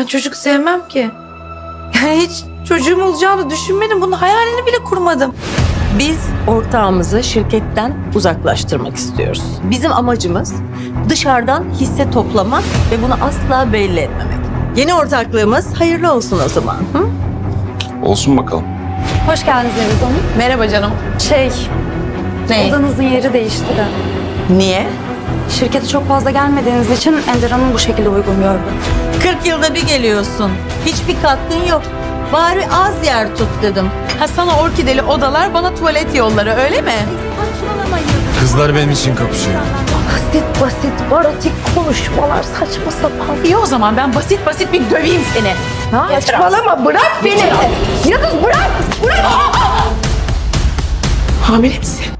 Ben çocuk sevmem ki. Yani hiç çocuğum olacağını düşünmedim. Bunun hayalini bile kurmadım. Biz ortağımızı şirketten uzaklaştırmak istiyoruz. Bizim amacımız dışarıdan hisse toplamak ve bunu asla belli etmemek. Yeni ortaklığımız hayırlı olsun o zaman. Hı? Olsun bakalım. Hoş geldiniz Deniz Hanım. Merhaba canım. Ne? Odanızın yeri değişti de. Niye? Şirkete çok fazla gelmediğiniz için Ender Hanım bu şekilde uygun gördü. 40 yılda bir geliyorsun. Hiçbir katkın yok. Bari az yer tut dedim. Ha sana orkideli odalar, bana tuvalet yolları, öyle mi? Kızlar benim için kapışıyor. Basit, baratik konuşmalar, saçma sapan. İyi o zaman ben basit bir döveyim seni. Saçmalama, bırak beni. Yıldız bırak. Hamile misin?